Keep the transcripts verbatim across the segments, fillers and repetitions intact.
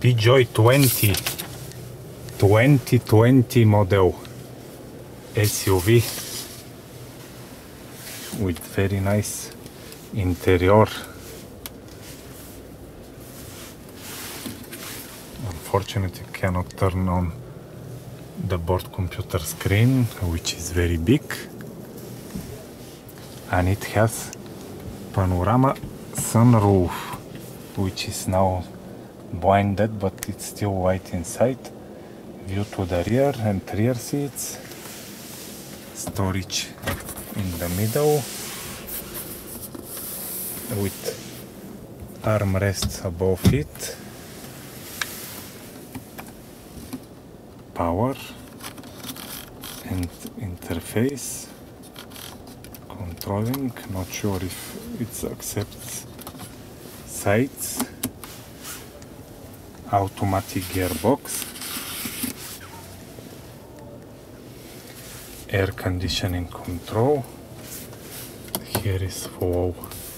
B J twenty twenty twenty model S U V with very nice interior. Unfortunately, cannot turn on the board computer screen, which is very big, and it has panorama sunroof, which is now blinded, but it's still white inside. View to the rear and rear seats, storage in the middle with armrests above it, power and interface controlling. Not sure if it accepts sides, automatic gearbox, air conditioning control. Here is for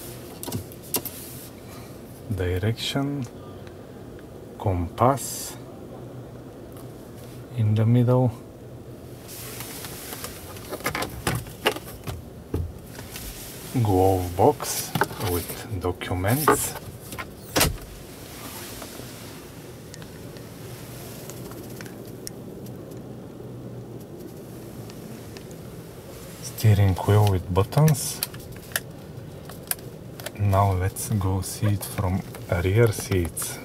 direction, compass in the middle, glove box with documents, steering wheel with buttons. Now let's go see it from rear seats.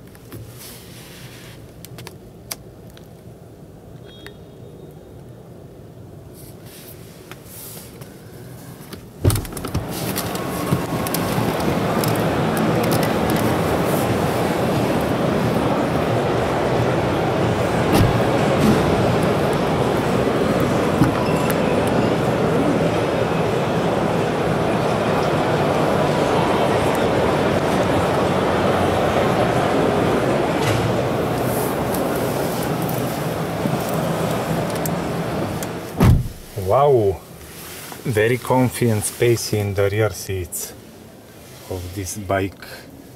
Wow, very comfy and spacey in the rear seats of this bike.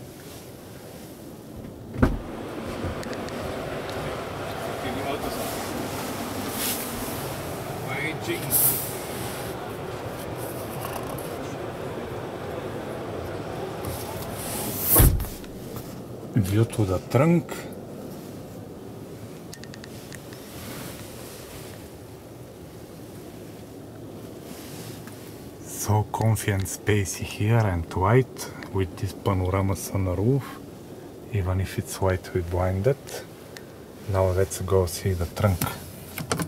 View to the trunk. So comfy and spacey here, and white with this panorama sunroof, even if it's white with blinded. Now let's go see the trunk.